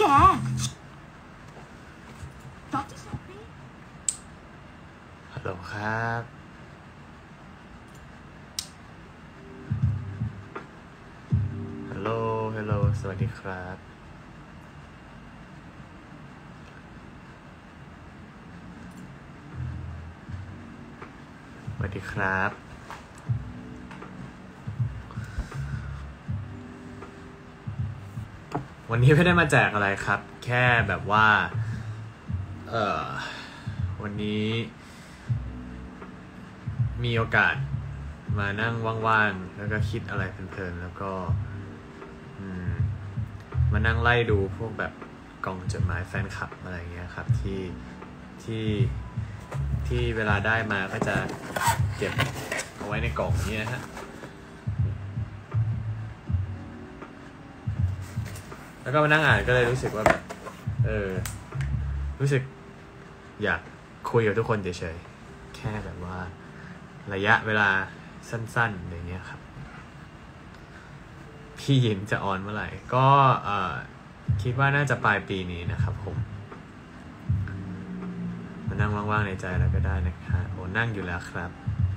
air. Dr. Sophie? ฮัลโหลครับฮัลโหลสวัสดีครับสวัสดีครับวันนี้ไม่ได้มาแจกอะไรครับแค่แบบว่าวันนี้มีโอกาสมานั่งว่างๆแล้วก็คิดอะไรเพลินๆแล้วก็มานั่งไล่ดูพวกแบบกล่องจดหมายแฟนคลับอะไรเงี้ยครับที่เวลาได้มาก็จะเก็บเอาไว้ในกล่องนี้นะฮะแล้วก็มานั่งอ่านก็เลยรู้สึกว่าแบบรู้สึกอยากคุยกับทุกคนเฉยๆแค่แบบว่าระยะเวลาสั้นๆอย่างเงี้ยครับพี่ยินจะออนเมื่อไหร่ก็คิดว่าน่าจะปลายปีนี้นะครับผมมานั่งว่างๆในใจแล้วก็ได้นะครับโอ้นั่งอยู่แล้วครับ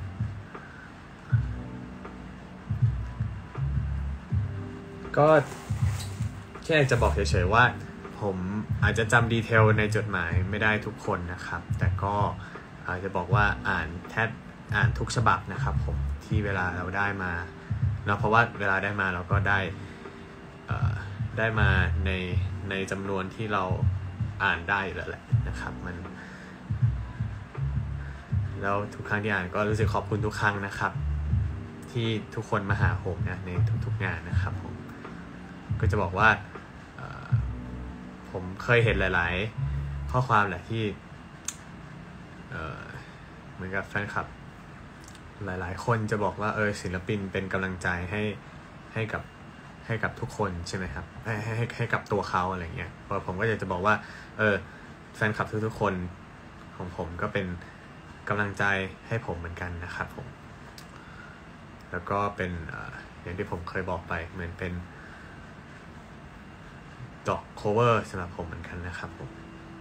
ก็แค่จะบอกเฉยๆว่าผมอาจจะจำดีเทลในจดหมายไม่ได้ทุกคนนะครับแต่ก็อาจจะบอกว่าอ่านทุกฉบับนะครับผมที่เวลาเราได้มาเนาะเพราะว่าเวลาได้มาเราก็ได้มาในจำนวนที่เราอ่านได้แล้วแหละนะครับมันแล้วทุกครั้งที่อ่านก็รู้สึกขอบคุณทุกครั้งนะครับที่ทุกคนมาหาผมนะในทุกๆงานนะครับผมก็จะบอกว่าผมเคยเห็นหลายๆข้อความแหละที่เหมือนกับแฟนคลับหลายๆคนจะบอกว่าศิลปินเป็นกำลังใจให้กับทุกคนใช่ไหมครับให้กับตัวเขาอะไรเงี้ยผมก็อยากจะบอกว่าแฟนคลับทุกๆคนของผมก็เป็นกำลังใจให้ผมเหมือนกันนะครับผมแล้วก็เป็นอย่างที่ผมเคยบอกไปเหมือนเป็นดอกโคเวอร์สำหรับผมเหมือนกันนะครับผม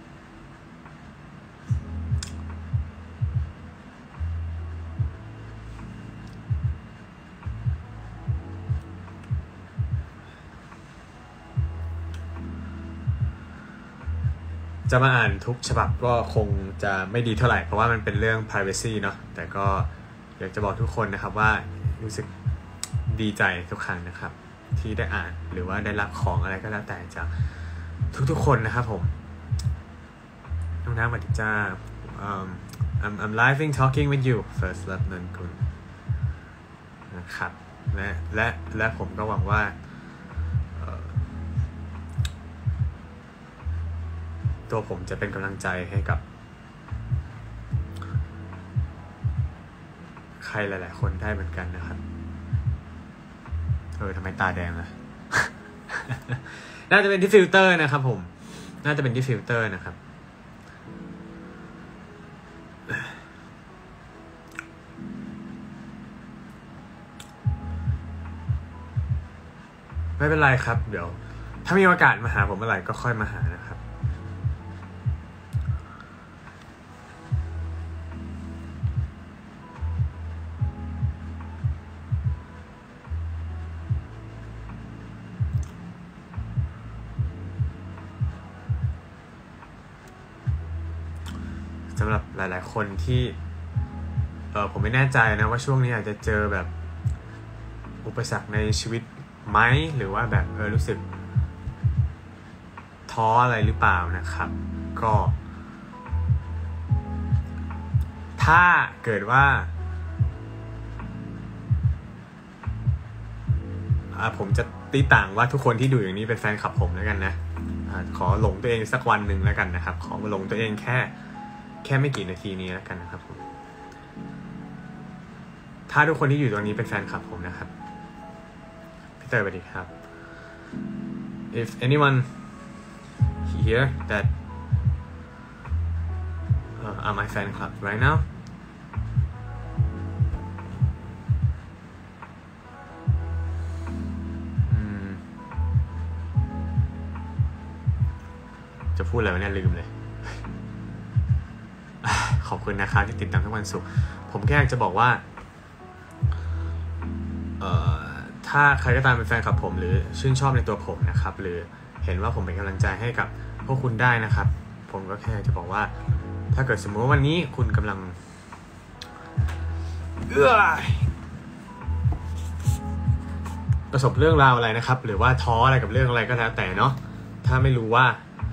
จะมาอ่านทุกฉบับก็คงจะไม่ดีเท่าไหร่เพราะว่ามันเป็นเรื่อง privacy เนาะแต่ก็อยากจะบอกทุกคนนะครับว่ารู้สึกดีใจทุกครั้งนะครับที่ได้อ่านหรือว่าได้รับของอะไรก็แล้วแต่จากทุกๆคนนะครับผมน้องน้ำมาดิจ้าI'm living talking with you first love นนกุลนะครับและผมก็หวังว่าตัวผมจะเป็นกำลังใจให้กับใครหลายๆคนได้เหมือนกันนะครับทำไมตาแดงล่ะ น่าจะเป็นที่ฟิลเตอร์นะครับผมน่าจะเป็นที่ฟิลเตอร์นะครับไม่เป็นไรครับเดี๋ยวถ้ามีโอกาสมาหาผมเมื่อไหร่ก็ค่อยมาหานะครับสำหรับหลายๆคนที่ผมไม่แน่ใจนะว่าช่วงนี้อาจจะเจอแบบอุปสรรคในชีวิตไหมหรือว่าแบบรู้สึกท้ออะไรหรือเปล่านะครับก็ถ้าเกิดว่าผมจะตีต่างว่าทุกคนที่ดูอย่างนี้เป็นแฟนคลับผมแล้วกันนะขอหลงตัวเองสักวันหนึ่งแล้วกันนะครับขอหลงตัวเองแค่ไม่กี่นาทีนี้แล้วกันนะครับผมถ้าทุกคนที่อยู่ตรงนี้เป็นแฟนคลับผมนะครับพี่เตอร์สวัสดีครับ if anyone here that are my fan club right now จะพูดอะไรวะเนี่ยลืมเลยขอบคุณนะครับที่ติดตามทุกวันศุกร์ผมแค่อยากจะบอกว่าถ้าใครก็ตามเป็นแฟนคลับผมหรือชื่นชอบในตัวผมนะครับหรือเห็นว่าผมเป็นกำลังใจให้กับพวกคุณได้นะครับผมก็แค่จะบอกว่าถ้าเกิดสมมติว่าวันนี้คุณกำลังประสบเรื่องราวอะไรนะครับหรือว่าท้ออะไรกับเรื่องอะไรก็แล้วแต่เนาะถ้าไม่รู้ว่า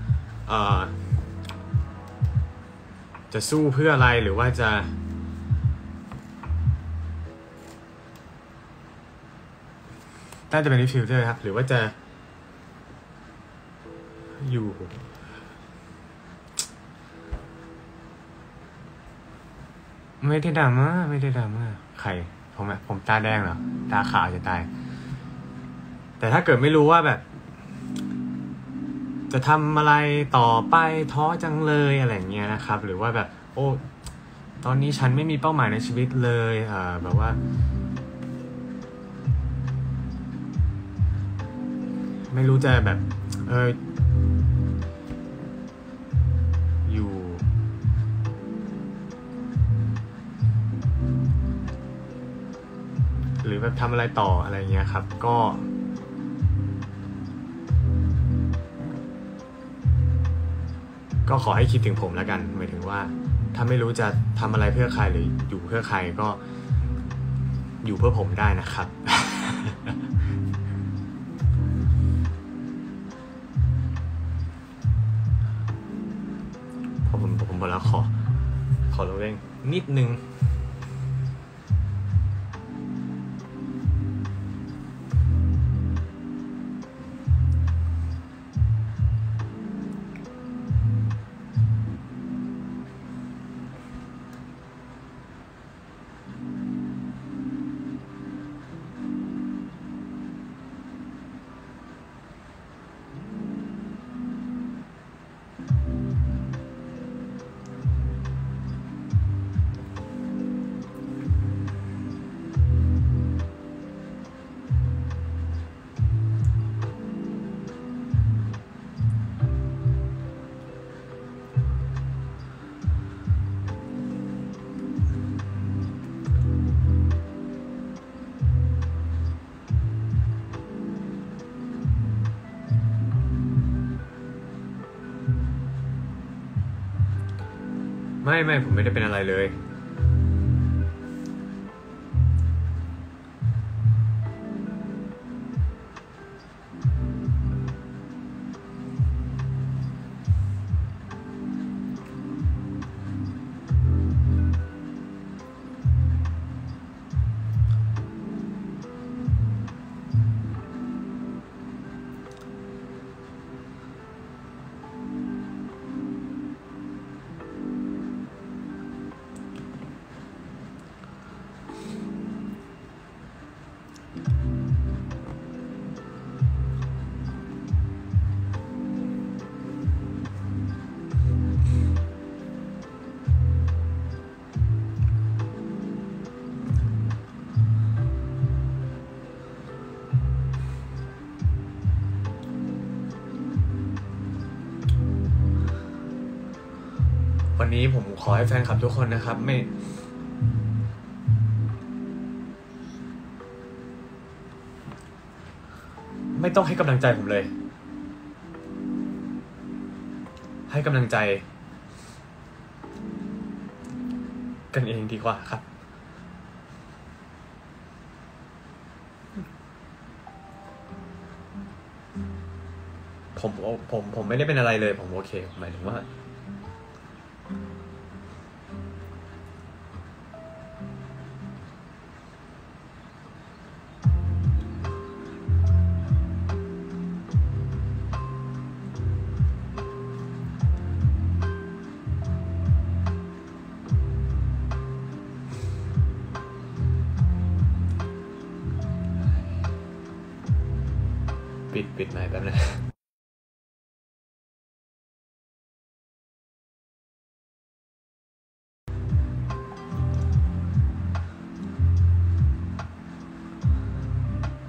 จะสู้เพื่ออะไรหรือว่าจะน่าจะเป็นฟิลเตอร์ครับหรือว่าจะอยู่ไม่ได้ดราม่าใครผมตาแดงเหรอตาขาวจะตายแต่ถ้าเกิดไม่รู้ว่าแบบจะทำอะไรต่อไปท้อจังเลยอะไรเงี้ยนะครับหรือว่าแบบโอ้ตอนนี้ฉันไม่มีเป้าหมายในชีวิตเลยแบบว่าไม่รู้จะแบบอยู่หรือแบบทำอะไรต่ออะไรเงี้ยครับก็ขอให้คิดถึงผมแล้วกันหมายถึงว่าถ้าไม่รู้จะทำอะไรเพื่อใครหรืออยู่เพื่อใครก็อยู่เพื่อผมได้นะครับ ผมบอกแล้วขอระเวงนิดนึงไม่ผมไม่ได้เป็นอะไรเลยวันนี้ผมขอให้แฟนคลับทุกคนนะครับไม่ต้องให้กำลังใจผมเลยให้กำลังใจกันเองดีกว่าครับผมไม่ได้เป็นอะไรเลยผมโอเคหมายถึงว่าปิดไมค์แป๊บนึง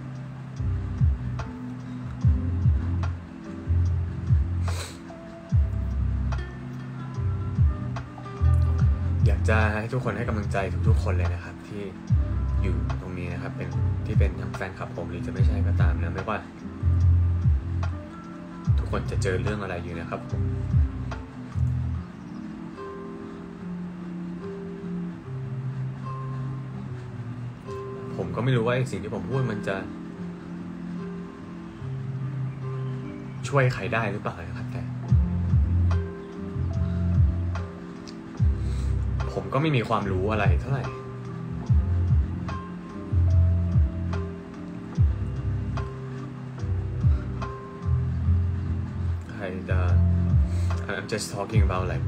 ผากจะให้ทุกคนให้กำลังใจทุกๆคนเลยนะครับที่อยู่ตรงนี้นะครับเป็นที่เป็นทั้งแฟนคลับผมหรือจะไม่ใช่ก็ตามนะไม่ว่าทุกคนจะเจอเรื่องอะไรอยู่นะครับผมก็ไม่รู้ว่าสิ่งที่ผมพูดมันจะช่วยใครได้หรือเปล่านะครับแต่ผมก็ไม่มีความรู้อะไรเท่าไหร่I'm just talking about like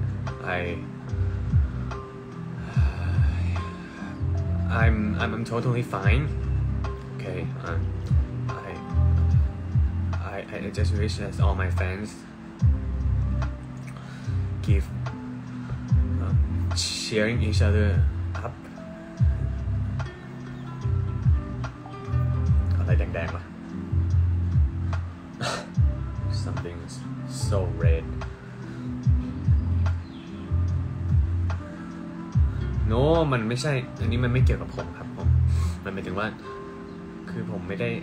I'm totally fine. Okay. I just wish that all my fans keep cheering each other up. อะไรแดงๆวะ Something so red. No มันไม่ใช่อันนี้มันไม่เกี่ยวกับผมครับผมมันหมายถึงว่าคือผมไม่ได้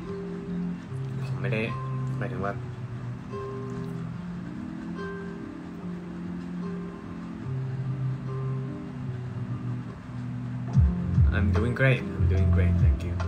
หมายถึงว่าI'm doing great thank you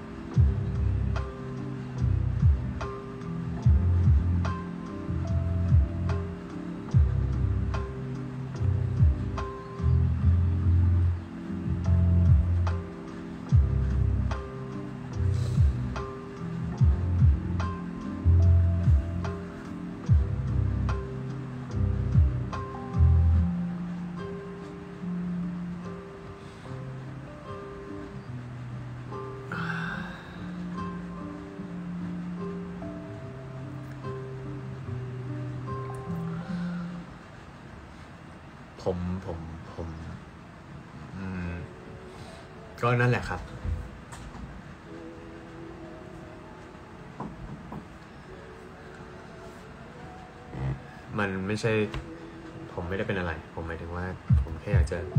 ผมก็นั่นแหละครับมันไม่ใช่ผมไม่ได้เป็นอะไรผมหมายถึงว่าผมแค่อยากจะ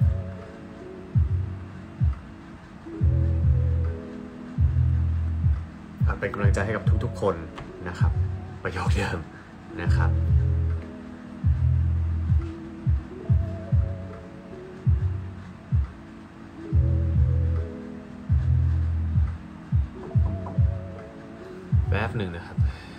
เป็นกำลังใจให้กับทุกๆคนนะครับประโยคเดิมนะครับแป๊บหนึ่งนะครับ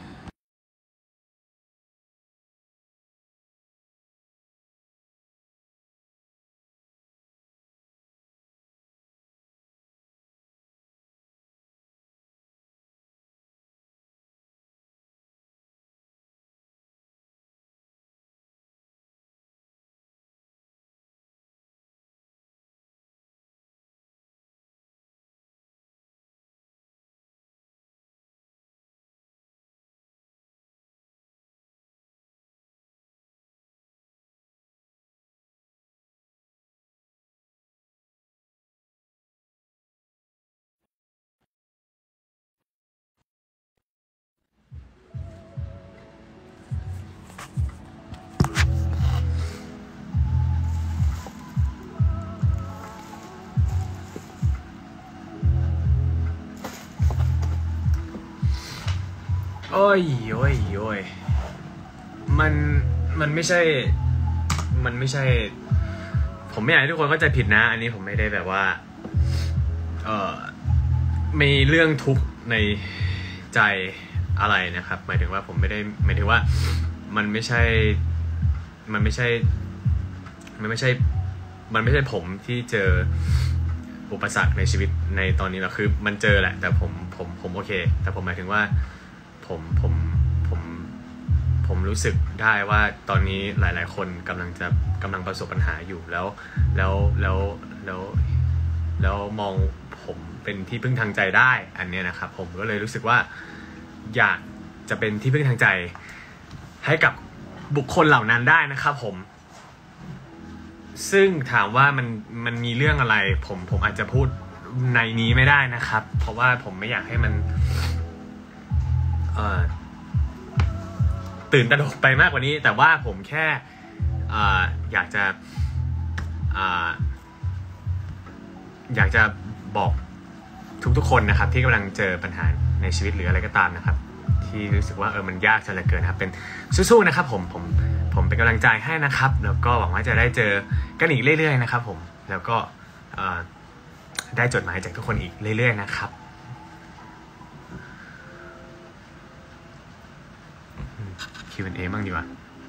โอ้ยมันไม่ใช่ผมไม่อยากให้ทุกคนเข้าใจผิดนะอันนี้ผมไม่ได้แบบว่ามีเรื่องทุกข์ในใจอะไรนะครับหมายถึงว่าผมไม่ได้หมายถึงว่ามันไม่ใช่ผมที่เจออุปสรรคในชีวิตในตอนนี้หรอกคือมันเจอแหละแต่ผมโอเคแต่ผมหมายถึงว่าผมรู้สึกได้ว่าตอนนี้หลายๆคนกำลังประสบปัญหาอยู่แล้วมองผมเป็นที่พึ่งทางใจได้อันเนี้ยนะครับผมก็เลยรู้สึกว่าอยากจะเป็นที่พึ่งทางใจให้กับบุคคลเหล่านั้นได้นะครับผมซึ่งถามว่ามันมีเรื่องอะไรผมอาจจะพูดในนี้ไม่ได้นะครับเพราะว่าผมไม่อยากให้มันตื่นตระหนกไปมากกว่านี้แต่ว่าผมแค่อยากจะอยากจะบอกทุกคนนะครับที่กำลังเจอปัญหาในชีวิตหรืออะไรก็ตามนะครับที่รู้สึกว่ามันยากจนเหลือเกินครับเป็นสู้ๆนะครับผมเป็นกำลังใจให้นะครับแล้วก็หวังว่าจะได้เจอกันอีกเรื่อยๆนะครับผมแล้วก็ได้จดหมายจากทุกคนอีกเรื่อยๆนะครับQ&A บ้างดีกว่า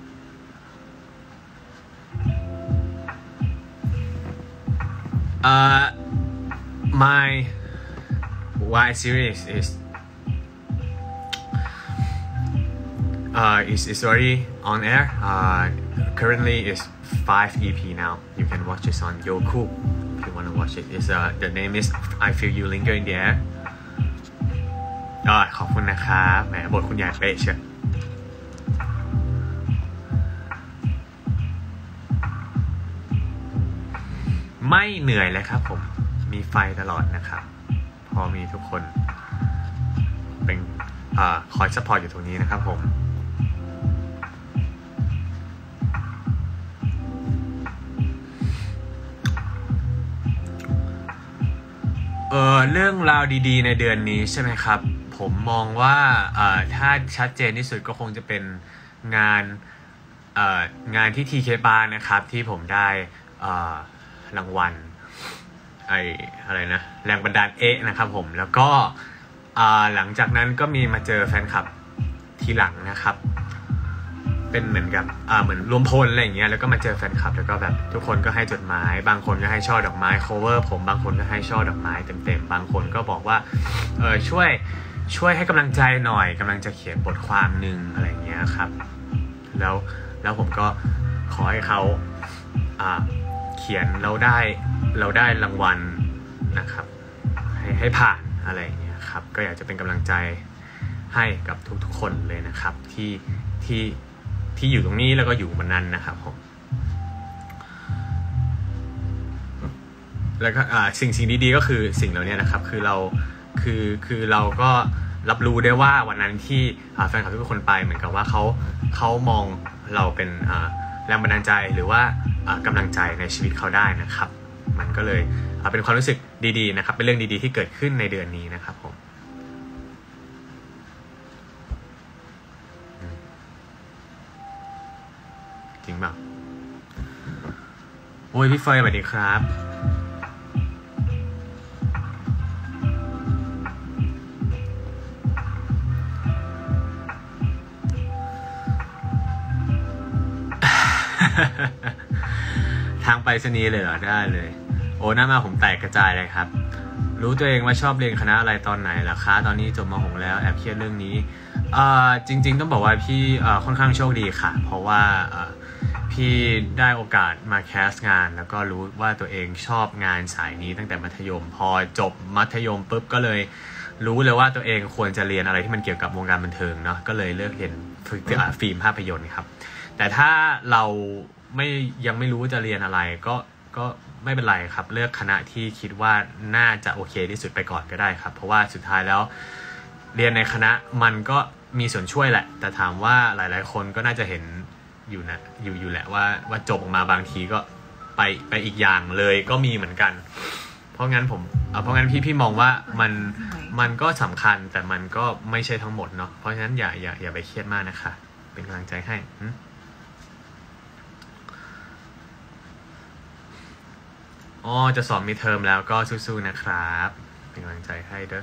my Y series is already on air. Currently is 5 EP now. You can watch this on Youku if you want to watch it. The name is I Feel You Linger in the Air. ขอบคุณนะครับแหมบทคุณยายเป๊ะเชียวไม่เหนื่อยเลยครับผมมีไฟตลอดนะครับพอมีทุกคนเป็นคอยซัพพอร์ตอยู่ตรงนี้นะครับผมเรื่องราวดีๆในเดือนนี้ใช่ไหมครับผมมองว่าถ้าชัดเจนที่สุดก็คงจะเป็นงานที่ TK Bar นะครับที่ผมได้รางวัลอะไรนะแรงบันดาลนะครับผมแล้วก็หลังจากนั้นก็มีมาเจอแฟนคลับทีหลังนะครับเป็นเหมือนกับเหมือนรวมพลอะไรอย่างเงี้ยแล้วก็มาเจอแฟนคลับแล้วก็แบบทุกคนก็ให้จดหมายบางคนก็ให้ช่อดอกไม้ cover ผมบางคนก็ให้ช่อดอกไม้เต็มๆบางคนก็บอกว่าช่วยให้กำลังใจหน่อยกำลังจะเขียนบทความนึงอะไรอย่างเงี้ยครับแล้วผมก็ขอให้เขาเขียนเราได้รางวัลนะครับให้ผ่านอะไรอย่างเงี้ยครับก็อยากจะเป็นกำลังใจให้กับทุกๆคนเลยนะครับที่อยู่ตรงนี้แล้วก็อยู่วันนั้นนะครับผมแล้วก็สิ่งดีๆก็คือสิ่งเหล่านี้นะครับคือเราก็รับรู้ได้ว่าวันนั้นที่แฟนคลับทุกคนไปเหมือนกับว่าเขามองเราเป็นแรงบันดาลใจหรือว่ากำลังใจในชีวิตเขาได้นะครับมันก็เลยเป็นความรู้สึกดีๆนะครับเป็นเรื่องดีๆที่เกิดขึ้นในเดือนนี้นะครับผมจริงป่ะโอ้ยพี่เฟยสวัสดีครับทางไปรษณีย์เลยเหรอได้เลยโอ้หน้ามาผมแตกกระจายเลยครับรู้ตัวเองว่าชอบเรียนคณะอะไรตอนไหนล่ะคะตอนนี้จบม.6แล้วแอบเครียดเรื่องนี้จริงๆต้องบอกว่าพี่ค่อนข้างโชคดีค่ะเพราะว่าพี่ได้โอกาสมาแคสงานแล้วก็รู้ว่าตัวเองชอบงานสายนี้ตั้งแต่มัธยมพอจบมัธยมปุ๊บก็เลยรู้เลยว่าตัวเองควรจะเรียนอะไรที่มันเกี่ยวกับวงการบันเทิงเนาะก็เลยเลือกเรียนฟิล์มภาพยนตร์ครับแต่ถ้าเรายังไม่รู้จะเรียนอะไรก็ไม่เป็นไรครับเลือกคณะที่คิดว่าน่าจะโอเคที่สุดไปก่อนก็ได้ครับเพราะว่าสุดท้ายแล้วเรียนในคณะมันก็มีส่วนช่วยแหละแต่ถามว่าหลายๆคนก็น่าจะเห็นอยู่แหละว่าจบออกมาบางทีก็ไปอีกอย่างเลยก็มีเหมือนกันเพราะงั้นพี่มองว่ามันก็สำคัญแต่มันก็ไม่ใช่ทั้งหมดเนาะเพราะฉะนั้นอย่าไปเครียดมากนะคะเป็นกำลังใจให้จะสอบมีเทอมแล้วก็สู้ๆนะครับเป็นกำลังใจให้เด้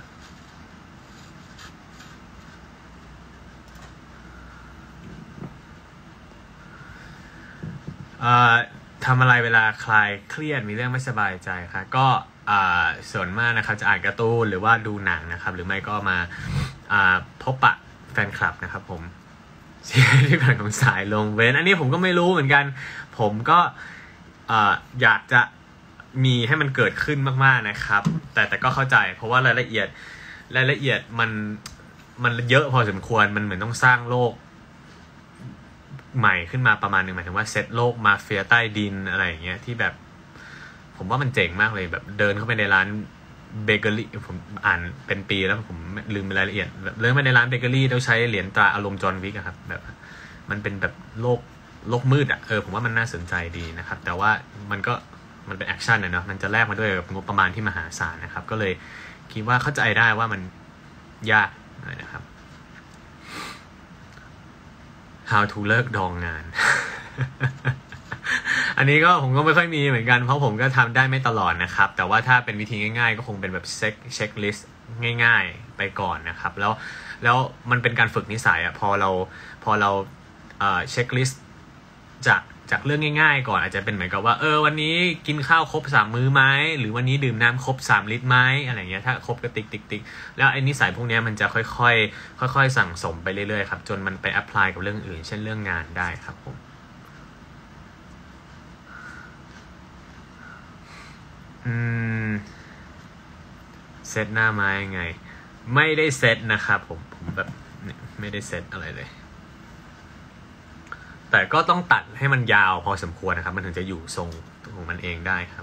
อทำอะไรเวลาคลายเครียดมีเรื่องไม่สบายใจค่ะก็ส่วนมากนะครับจะอ่านการ์ตูนหรือว่าดูหนังนะครับหรือไม่ก็มาพบปะแฟนคลับนะครับผมที่ผ่านของสายลงเว้นอันนี้ผมก็ไม่รู้เหมือนกันผมก็อยากจะมีให้มันเกิดขึ้นมากๆนะครับแต่ก็เข้าใจเพราะว่ารายละเอียดมันเยอะพอสมควรมันเหมือนต้องสร้างโลกใหม่ขึ้นมาประมาณนึงหมายถึงว่าเซตโลกมาเฟียใต้ดินอะไรอย่างเงี้ยที่แบบผมว่ามันเจ๋งมากเลยแบบเดินเข้าไปในร้านเบเกอรี่ผมอ่านเป็นปีแล้วผมลืมรายละเอียดแบบเดินไปในร้านเบเกอรี่แล้วใช้เหรียญตราอารมณ์จอห์นวิกครับแบบมันเป็นแบบโลกมืดผมว่ามันน่าสนใจดีนะครับแต่ว่ามันก็มันเป็นแอคชั่นเนาะมันจะแลกมาด้วยงบประมาณที่มหาศาลนะครับก็เลยคิดว่าเข้าใจได้ว่ามันยากนะครับ How to เลิกดองงาน อันนี้ก็ผมก็ไม่ค่อยมีเหมือนกันเพราะผมก็ทำได้ไม่ตลอดนะครับแต่ว่าถ้าเป็นวิธีง่ายๆก็คงเป็นแบบเช็คลิสต์ง่ายๆไปก่อนนะครับแล้วมันเป็นการฝึกนิสัยพอเราเช็คลิสต์จากเรื่องง่ายๆก่อนอาจจะเป็นเหมือนกับว่าวันนี้กินข้าวครบ3มื้อไหมหรือวันนี้ดื่มน้ำครบ3ลิตรไหมอะไรเงี้ยถ้าครบก็ติ๊กแล้วไอ้นิสัยพวกนี้มันจะค่อยๆสั่งสมไปเรื่อยๆครับจนมันไปแอพพลายกับเรื่องอื่นเช่นเรื่องงานได้ครับผมเซตหน้าไม้ยังไงไม่ได้เซตนะครับผมแบบไม่ได้เซตอะไรเลยแต่ก็ต้องตัดให้มันยาวพอสมควรนะครับมันถึงจะอยู่ทรงของมันเองได้ครับ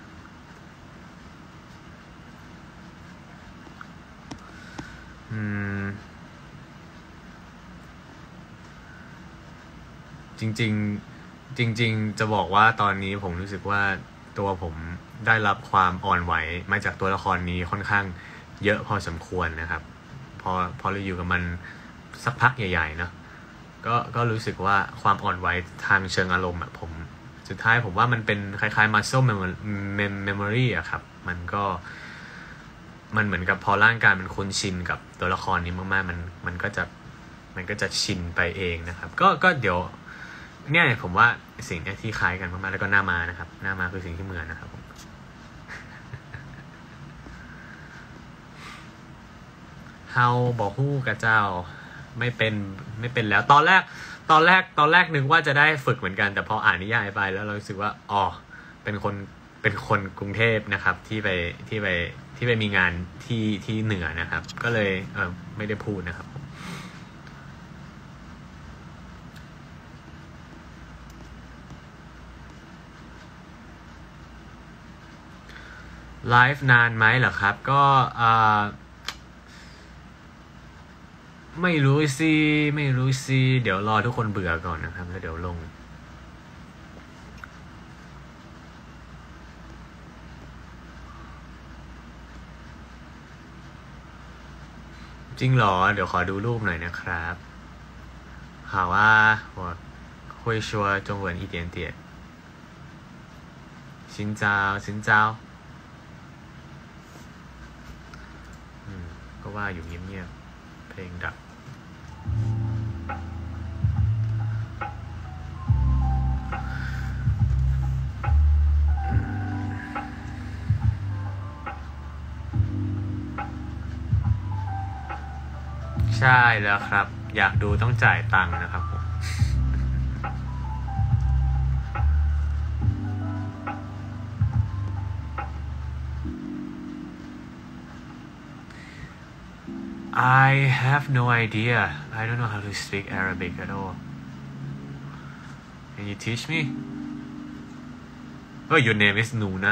จริงจะบอกว่าตอนนี้ผมรู้สึกว่าตัวผมได้รับความอ่อนไหวมาจากตัวละครนี้ค่อนข้างเยอะพอสมควรนะครับพอเราอยู่กับมันสักพักใหญ่ๆเนาะก็รู้สึกว่าความอ่อนไหวทางเชิงอารมณ์ผมสุดท้ายผมว่ามันเป็นคล้ายๆ muscle memory อะครับมันเหมือนกับพอร่างกายมันคุ้นชินกับตัวละครนี้มากๆมันก็จะชินไปเองนะครับก็เดี๋ยวเนี่ยผมว่าสิ่งนี้ที่คล้ายกันมากๆแล้วก็หน้ามานะครับหน้ามาคือสิ่งที่เหมือนนะครับผมเฮาบอกฮู้กับเจ้าไม่เป็นแล้วตอนแรกนึกว่าจะได้ฝึกเหมือนกันแต่พออ่านนิยายไปแล้วเรารู้สึกว่าอ๋อเป็นคนกรุงเทพนะครับที่ไปมีงานที่เหนือนะครับก็เลยไม่ได้พูดนะครับไลฟ์นานไหมเหรอครับก็ไม่รู้สิเดี๋ยวรอทุกคนเบื่อก่อนนะครับแล้วเดี๋ยวลงจริงเหรอเดี๋ยวขอดูรูปหน่อยนะครับ好啊我会说中文一点点新招ก็ว่าอยู่เงียบๆเพลงดับใช่แล้วครับอยากดูต้องจ่ายตังค์นะครับผมI have no idea. I don't know how to speak Arabic at all. Can you teach me? Oh, your name is Nuna.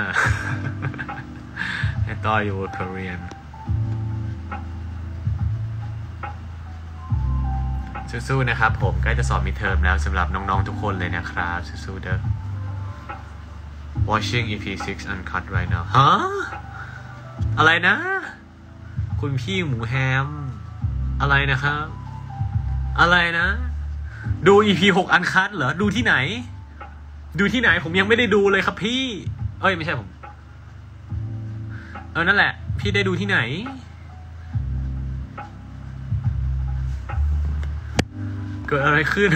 I thought you were Korean. สู้ๆนะครับผมใกล้จะสอบมิดเทอมแล้วสำหรับน้องๆทุกคนเลยนะครับสู้ๆเด้อ Watching EP 6 uncut right now ฮะอะไรนะคุณพี่หมูแฮมอะไรนะครับอะไรนะดู EP 6 อันคัทเหรอดูที่ไหนผมยังไม่ได้ดูเลยครับพี่ไม่ใช่ผมนั่นแหละพี่ได้ดูที่ไหนเกิดอะไรขึ้น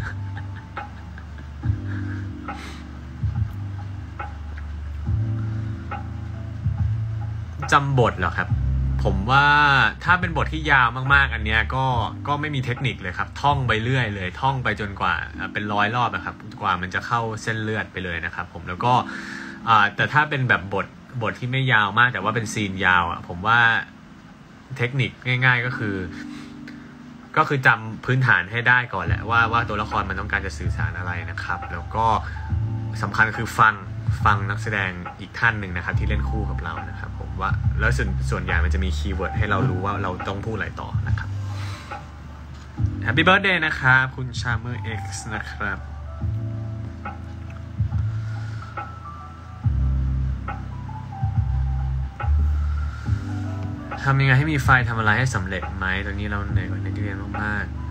จำบทเหรอครับผมว่าถ้าเป็นบทที่ยาวมากๆอันเนี้ยก็ไม่มีเทคนิคเลยครับท่องไปเรื่อยเลยท่องไปจนกว่าเป็น100 รอบนะครับกว่ามันจะเข้าเส้นเลือดไปเลยนะครับผมแล้วก็แต่ถ้าเป็นแบบบทที่ไม่ยาวมากแต่ว่าเป็นซีนยาวผมว่าเทคนิคง่ายๆก็คือจำพื้นฐานให้ได้ก่อนแหละว่าตัวละครมันต้องการจะสื่อสารอะไรนะครับแล้วก็สำคัญคือฟังนักแสดงอีกท่านหนึ่งนะครับที่เล่นคู่กับเรานะครับผมว่าแล้วส่วนใหญ่มันจะมีคีย์เวิร์ดให้เรารู้ว่าเราต้องพูดอะไรต่อนะครับ Happy Birthday นะครับคุณ Charmer X นะครับำยังไงให้มีไฟทำอะไรให้สำเร็จไหมตอนนี้เราเหนื่อยกว่านักเรียนมากๆ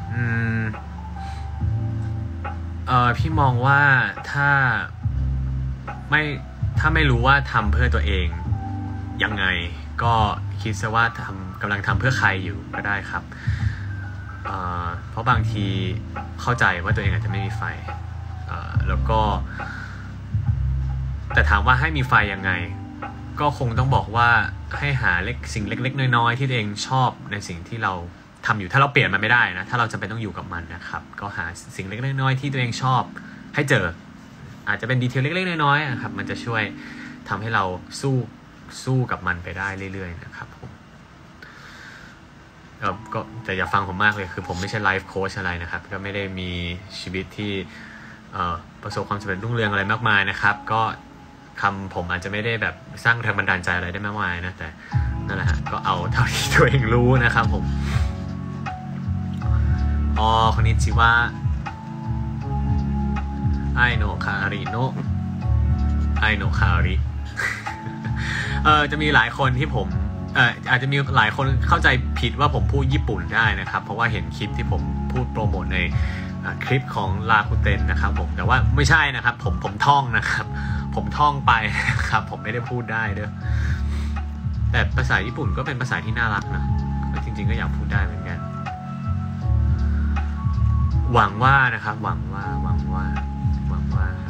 พี่มองว่าถ้าไม่รู้ว่าทำเพื่อตัวเองยังไงก็คิดซะว่ากำลังทำเพื่อใครอยู่ก็ได้ครับเพราะบางทีเข้าใจว่าตัวเองอาจจะไม่มีไฟแล้วก็แต่ถามว่าให้มีไฟยังไงก็คงต้องบอกว่าให้หาสิ่งเล็กๆน้อยๆที่ตัวเองชอบในสิ่งที่เราทำอยู่ถ้าเราเปลี่ยนมันไม่ได้นะถ้าเราจำเป็นต้องอยู่กับมันนะครับก็หาสิ่งเล็กๆน้อยๆที่ตัวเองชอบให้เจออาจจะเป็นดีเทลเล็กๆน้อยๆนะครับมันจะช่วยทำให้เราสู้กับมันไปได้เรื่อยๆนะครับผมก็แต่อย่าฟังผมมากเลยคือผมไม่ใช่ไลฟ์โค้ชอะไรนะครับก็ไม่ได้มีชีวิตที่ประสบความสำเร็จรุ่งเรืองอะไรมากมายนะครับก็คำผมอาจจะไม่ได้แบบสร้างแรงบันดาลใจอะไรได้มากมายนะแต่นั่นแหละฮะก็เอาเท่าที่ตัวเองรู้นะครับผมคนนี้ชื่อว่าไอโนคาริโนไอโนคาริจะมีหลายคนที่ผมอาจจะมีหลายคนเข้าใจผิดว่าผมพูดญี่ปุ่นได้นะครับเพราะว่าเห็นคลิปที่ผมพูดโปรโมทในคลิปของลาคุเตนนะครับผมแต่ว่าไม่ใช่นะครับผมท่องนะครับผมท่องไปนะครับผมไม่ได้พูดได้ด้วยแต่ภาษาญี่ปุ่นก็เป็นภาษาที่น่ารักนะจริงๆก็อยากพูดได้เหมือนกันหวังว่านะครับหวังว่าครับ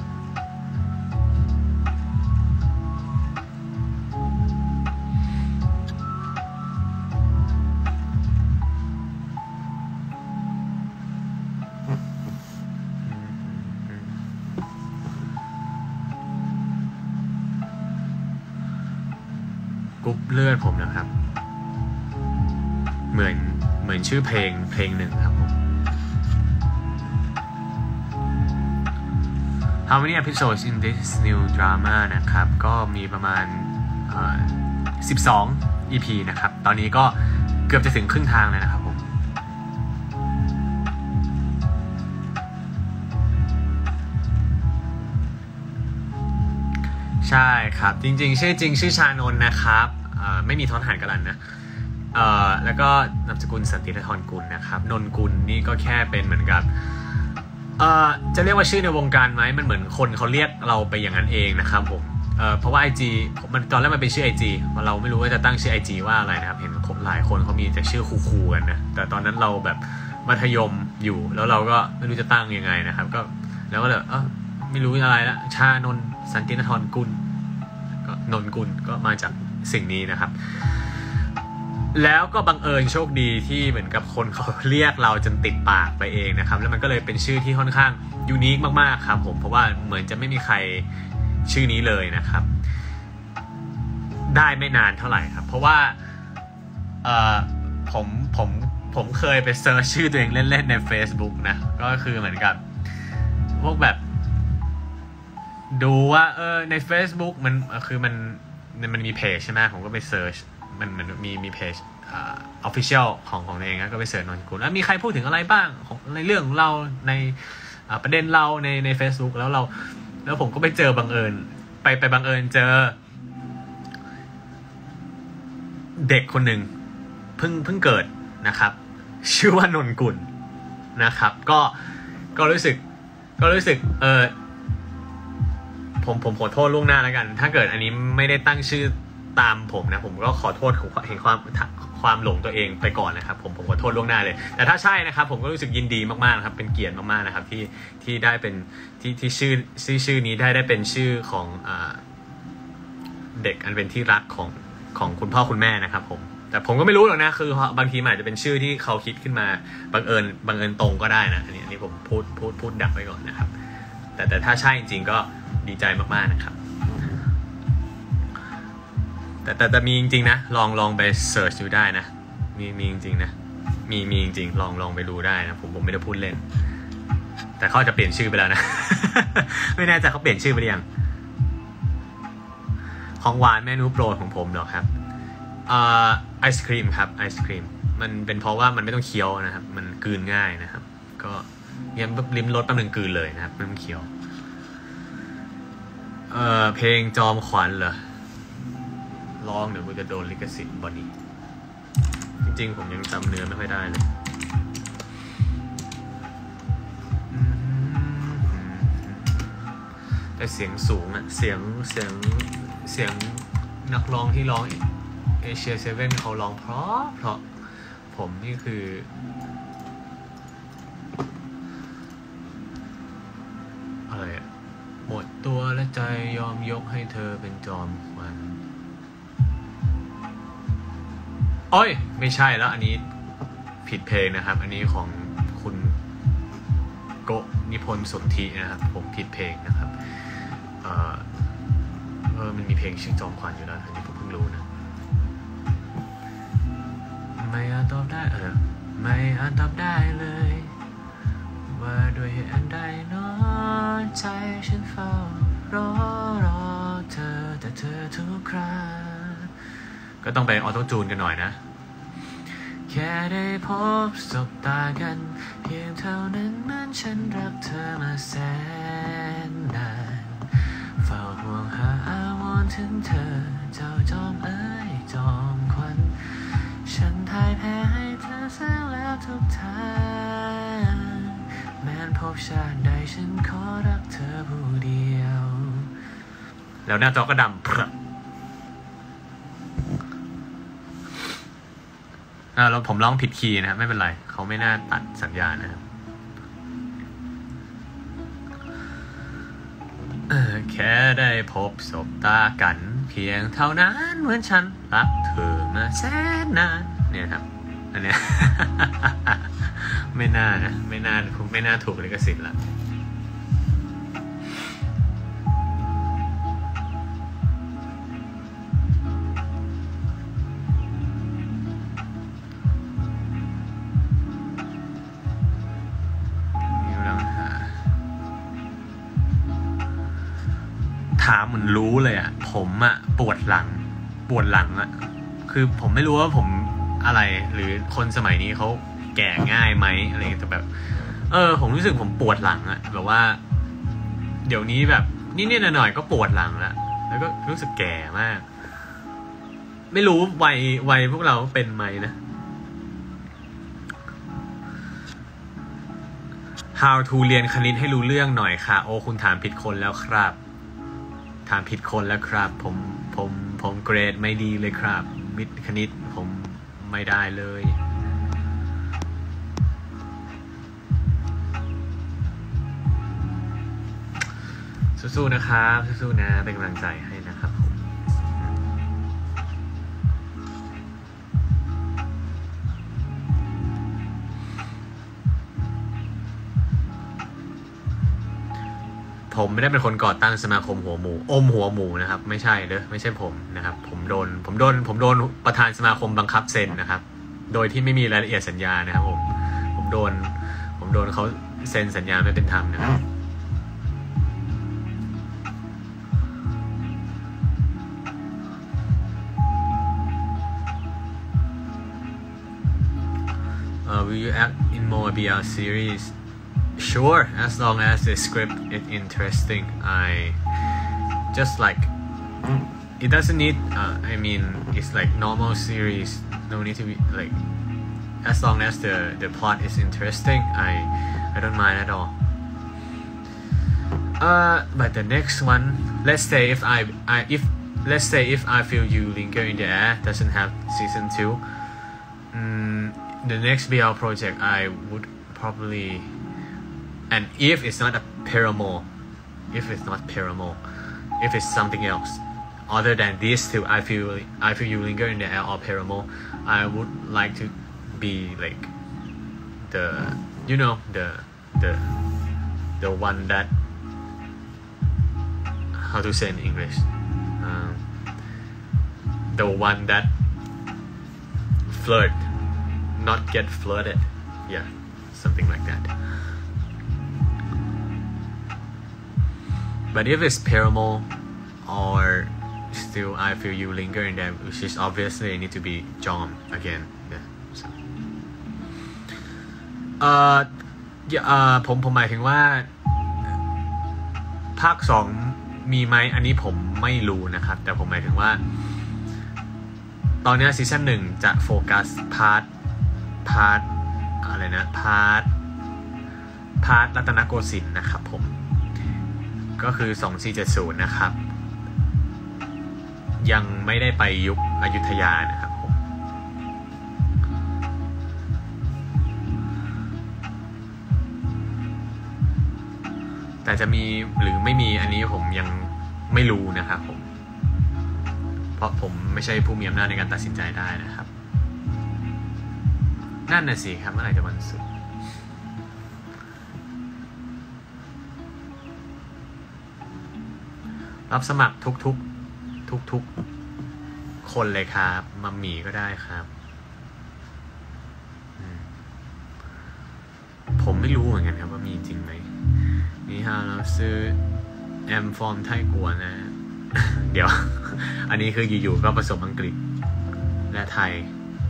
กรุ๊ปเลือดผมนะครับเหมือนชื่อเพลงหนึ่งครับผม How many episodes in this new drama นะครับก็มีประมาณ12 EP นะครับตอนนี้ก็เกือบจะถึงครึ่งทางแล้วนะครับผมใช่ครับจริงๆชื่อจริงชื่อชานนท์นะครับไม่มีทอนหารกลันนะแล้วก็นามสกุลสันติธรกุลนะครับนนกุลนี่ก็แค่เป็นเหมือนกับจะเรียกว่าชื่อในวงการไหมมันเหมือนคนเขาเรียกเราไปอย่างนั้นเองนะครับผมเพราะว่า IG มันตอนแรกมันเป็นชื่อ IG เราไม่รู้ว่าจะตั้งชื่อ IG ว่าอะไรนะครับเห็นหลายคนเขามีแต่ชื่อคูๆกันนะแต่ตอนนั้นเราแบบมัธยมอยู่แล้วเราก็ไม่รู้จะตั้งยังไงนะครับก็แล้วก็เลยไม่รู้อะไรละชานนท์สันติธรกุลก็นนกุลก็มาจากสิ่งนี้นะครับแล้วก็บังเอิญโชคดีที่เหมือนกับคนเขาเรียกเราจนติดปากไปเองนะครับแล้วมันก็เลยเป็นชื่อที่ค่อนข้างยูนิคมากๆครับผมเพราะว่าเหมือนจะไม่มีใครชื่อนี้เลยนะครับได้ไม่นานเท่าไหร่ครับเพราะว่าผมเคยไปเซิร์ชชื่อตัวเองเล่นๆใน Facebook นะก็คือเหมือนกับพวกแบบดูว่าใน Facebook มันคือมันมีเพจใช่ไหมผมก็ไปเซิร์ชมันมีเพจofficial ของตัวเองก็ไปเสิร์ชนนกุลแล้วมีใครพูดถึงอะไรบ้างของในเรื่องของเราในประเด็นเราใน Facebook แล้วผมก็ไปเจอบังเอิญไปบังเอิญเจอเด็กคนหนึ่งเพิ่งเกิดนะครับชื่อว่านนกุลนะครับก็รู้สึกผมขอโทษล่วงหน้าแล้วกันถ้าเกิดอันนี้ไม่ได้ตั้งชื่อตามผมนะผมก็ขอโทษเห็นความหลงตัวเองไปก่อนนะครับผมขอโทษล่วงหน้าเลยแต่ถ้าใช่นะครับผมก็รู้สึกยินดีมากๆนะครับเป็นเกียรติมากๆนะครับที่ได้เป็นที่ชื่อนี้ได้เป็นชื่อของเด็กอันเป็นที่รักของคุณพ่อคุณแม่นะครับผมแต่ผมก็ไม่รู้หรอกนะคือบางทีมันอาจจะเป็นชื่อที่เขาคิดขึ้นมาบังเอิญตรงก็ได้นะอันนี้ผมพูดดักไว้ก่อนนะครับแต่ถ้าใช่จริงๆก็ดีใจมากๆนะครับแต่มีจริงๆนะลองไปเสิร์ชดูได้นะมีจริงๆนะมีจริงๆลองไปดูได้นะผมไม่ได้พูดเล่นแต่เขาจะเปลี่ยนชื่อไปแล้วนะ ไม่แน่ใจเขาเปลี่ยนชื่อไปหรือยังของหวานเมนูโปรดของผมหรอครับไอศครีมครับไอศครีมมันเป็นเพราะว่ามันไม่ต้องเคี้ยวนะครับมันกลืนง่ายนะครับก็ยังลิ้มรสแป๊บนึงกลืนเลยนะครับไม่ต้องเคี้ยวเพลงจอมขวัญเหรอร้องเดี๋ยวกูจะโดนลิขสิทธิ์บอดี้จริงๆผมยังจำเนื้อไม่ค่อยได้เลยแต่เสียงสูงอะเสียงนักร้องที่ร้องเอเชีย7เขาร้องเพราะผมนี่คืออะไรอะหมดตัวและใจยอมยกให้เธอเป็นจอมขวัญอ้อยไม่ใช่แล้วอันนี้ผิดเพลงนะครับอันนี้ของคุณโกนิพนธ์สนธินะครับผมผิดเพลงนะครับมันมีเพลงชื่อจอมขวัญอยู่แล้วอันนี้ผมเพิ่งรู้นะไม่อาจตอบได้ไม่อาจตอบได้เลยว่าด้วยเหตุอันใดน้อใจฉันเฝ้ารอเธอแต่เธอทุกคราก็ต้องไปออโต้จูนกันหน่อยนะแค่ได้พบสบตากันเพียงเท่านั้นเหมือนฉันรักเธอมาแสนนานเฝ้าห่วงหาอาวรณ์ถึงเธอเจ้าจอมเอ๋ยจอมขวัญฉันพ่ายแพ้ให้เธอแสงแล้วทุกทางแม้นพบชาติใดฉันขอรักเธอผู้เดียวแล้วหน้าจอก็ดำแล้วผมร้องผิดคีย์นะครับไม่เป็นไรเขาไม่น่าตัดสัญญาณนะครับแค่ได้พบสบตากันเพียงเท่านั้นเหมือนฉันรักเธอมาแสนนานเนี่ยครับอันเนี้ย ไม่น่านะไม่น่าถูกลิขสิทธิ์ละถามเหมือนรู้เลยอ่ะผมอ่ะปวดหลังอ่ะคือผมไม่รู้ว่าผมอะไรหรือคนสมัยนี้เขาแก่ง่ายไหมอะไรแต่แบบผมรู้สึกผมปวดหลังอ่ะแบบว่าเดี๋ยวนี้แบบนิดๆหน่อยๆก็ปวดหลังแล้วก็รู้สึกแก่มากไม่รู้วัยพวกเราเป็นไหมนะ How to เรียนคณิตให้รู้เรื่องหน่อยค่ะโอ้คุณถามผิดคนแล้วครับถามผิดคนแล้วครับผมเกรดไม่ดีเลยครับวิทย์คณิตผมไม่ได้เลยสู้ๆนะครับสู้ๆนะเป็นกำลังใจให้นะครับผมไม่ได้เป็นคนก่อตั้งสมาคมหัวหมูหัวหมูนะครับไม่ใช่เด้อไม่ใช่ผมนะครับผมโดนประธานสมาคมบังคับเซ็นนะครับโดยที่ไม่มีรายละเอียดสัญญานะครับผมโดนเขาเซ็นสัญญาไม่เป็นธรรมนะครับ Will you act in more BL series? Sure, as long as the script is interesting. I just like it doesn't need. I mean, it's like normal series. No need to be like. As long as the plot is interesting, I don't mind at all. But the next one, let's say if I feel you linger in the air doesn't have season 2. The next BL project I would probably, and if it's not Paramore, if it's something else other than these two, I feel you linger in the air or Paramore, I would like to be like the one that, how to say in English, the one that flirt, not get flirted, yeah, something like that. But if it's Paramore or still I feel you linger in there, which is obviously need to be John again, yeah. So. ผมหมายถึงว่าภาค2มีไหมอันนี้ผมไม่รู้นะครับแต่ผมหมายถึงว่าตอนนี้ซีซั่น1จะโฟกัสพาร์ทอะไรนะพาร์ทรัตนโกสินทร์นะครับผมก็คือ2470นะครับยังไม่ได้ไปยุคอยุธยานะครับผมแต่จะมีหรือไม่มีอันนี้ผมยังไม่รู้นะครับผมเพราะผมไม่ใช่ผู้มีอำนาจในการตัดสินใจได้นะครับนั่นน่ะสิครับเมื่อไหร่จะวันศุกร์รับสมัครทุกคนเลยครับมัมมี่ก็ได้ครับผมไม่รู้เหมือนกันครับว่ามีจริงไหมนี่ฮะเราซื้อแอมฟอร์มไทยกัวนะ เดี๋ยว อันนี้คืออยู่ๆก็ผสมอังกฤษและไทย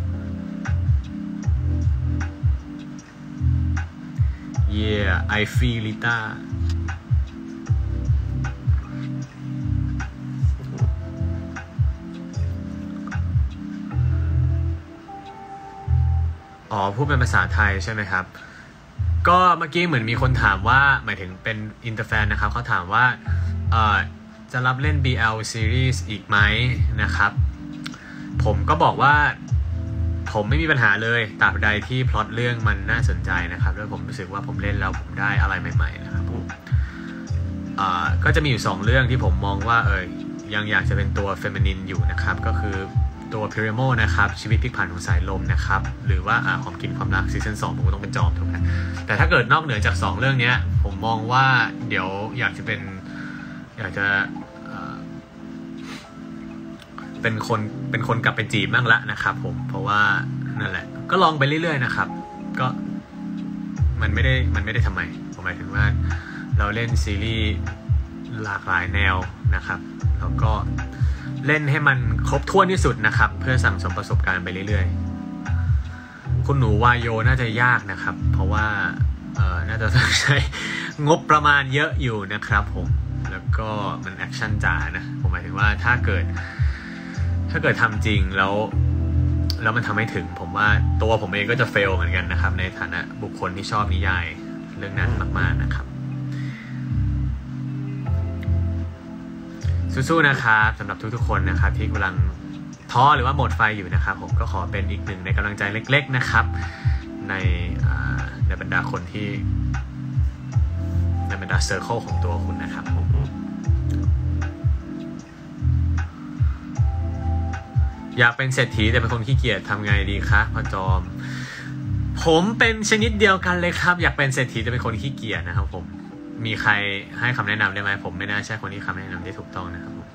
I feel Lita อ๋อพูดเป็นภาษาไทยใช่ไหมครับก็เมื่อกี้เหมือนมีคนถามว่าหมายถึงเป็นอินเตอร์แฟนนะครับเขาถามว่าจะรับเล่น BL Series อีกไหมนะครับผมก็บอกว่าผมไม่มีปัญหาเลยตราบใดที่พล็อตเรื่องมันน่าสนใจนะครับแล้วผมรู้สึกว่าผมเล่นแล้วผมได้อะไรใหม่ๆนะครับก็จะมีอยู่2เรื่องที่ผมมองว่ายังอยากจะเป็นตัวเฟมินินอยู่นะครับก็คือตัวพิริโมนะครับชีวิตพลิกผันของสายลมนะครับหรือว่าความกินความรักซีซั่น2ผมก็ต้องเป็นจอมถูกไหมแต่ถ้าเกิดนอกเหนือจาก2เรื่องนี้ผมมองว่าเดี๋ยวอยากจะเป็นคนกลับไปจีบบ้างละนะครับผมเพราะว่านั่นแหละก็ลองไปเรื่อยๆนะครับก็มันไม่ได้ทำไมผมหมายถึงว่าเราเล่นซีรีส์หลากหลายแนวนะครับแล้วก็เล่นให้มันครบถ้วนที่สุดนะครับเพื่อสั่งสมประสบการณ์ไปเรื่อยๆคุณหนูวายโยน่าจะยากนะครับเพราะว่าน่าจะต้องใช้งบประมาณเยอะอยู่นะครับผมแล้วก็มันแอคชั่นจ๋านะผมหมายถึงว่าถ้าเกิดทำจริงแล้วมันทำให้ถึงผมว่าตัวผมเองก็จะเฟลเหมือนกันนะครับในฐานะบุคคลที่ชอบนิยายเรื่องนั้นมากๆนะครับสู้ๆนะครับสำหรับทุกๆคนนะครับที่กำลังท้อหรือว่าหมดไฟอยู่นะครับผมก็ขอเป็นอีกหนึ่งในกำลังใจเล็กๆนะครับในบรรดาคนที่ในบรรดาเซอร์เคิลของตัวคุณนะครับผมอยากเป็นเศรษฐีแต่เป็นคนขี้เกียจทำไงดีคะพ่อจอมผมเป็นชนิดเดียวกันเลยครับอยากเป็นเศรษฐีแต่เป็นคนขี้เกียจนะครับผมมีใครให้คำแนะนำได้ไหมผมไม่น่าใช่คนที่คำแนะนำที่ถูกต้องนะครับผม